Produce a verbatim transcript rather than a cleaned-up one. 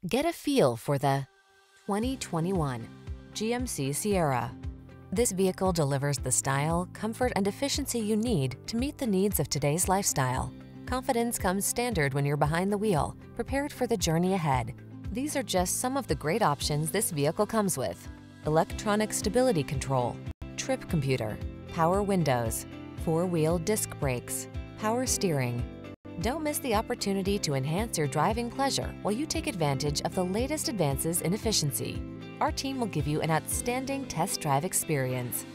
Get a feel for the twenty twenty-one G M C Sierra. This vehicle delivers the style, comfort, and efficiency you need to meet the needs of today's lifestyle. Confidence comes standard when you're behind the wheel, prepared for the journey ahead. These are just some of the great options this vehicle comes with: electronic stability control, trip computer, power windows, four-wheel disc brakes, power steering. Don't miss the opportunity to enhance your driving pleasure while you take advantage of the latest advances in efficiency. Our team will give you an outstanding test drive experience.